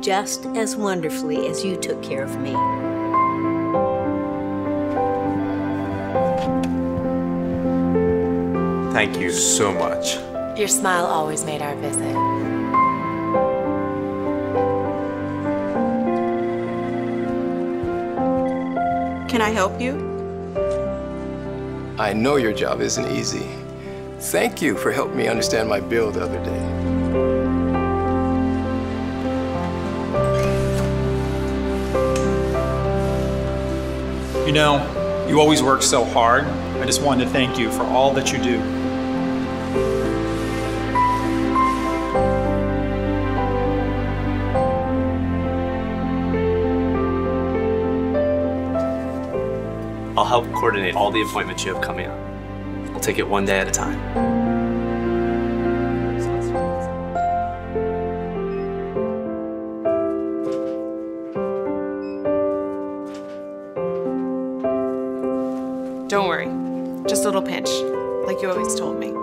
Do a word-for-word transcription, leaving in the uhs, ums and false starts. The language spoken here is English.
just as wonderfully as you took care of me. Thank you so much. Your smile always made our visit. Can I help you? I know your job isn't easy. Thank you for helping me understand my bill the other day. You know, you always work so hard. I just wanted to thank you for all that you do. I'll help coordinate all the appointments you have coming up. We'll take it one day at a time. Don't worry, just a little pinch, like you always told me.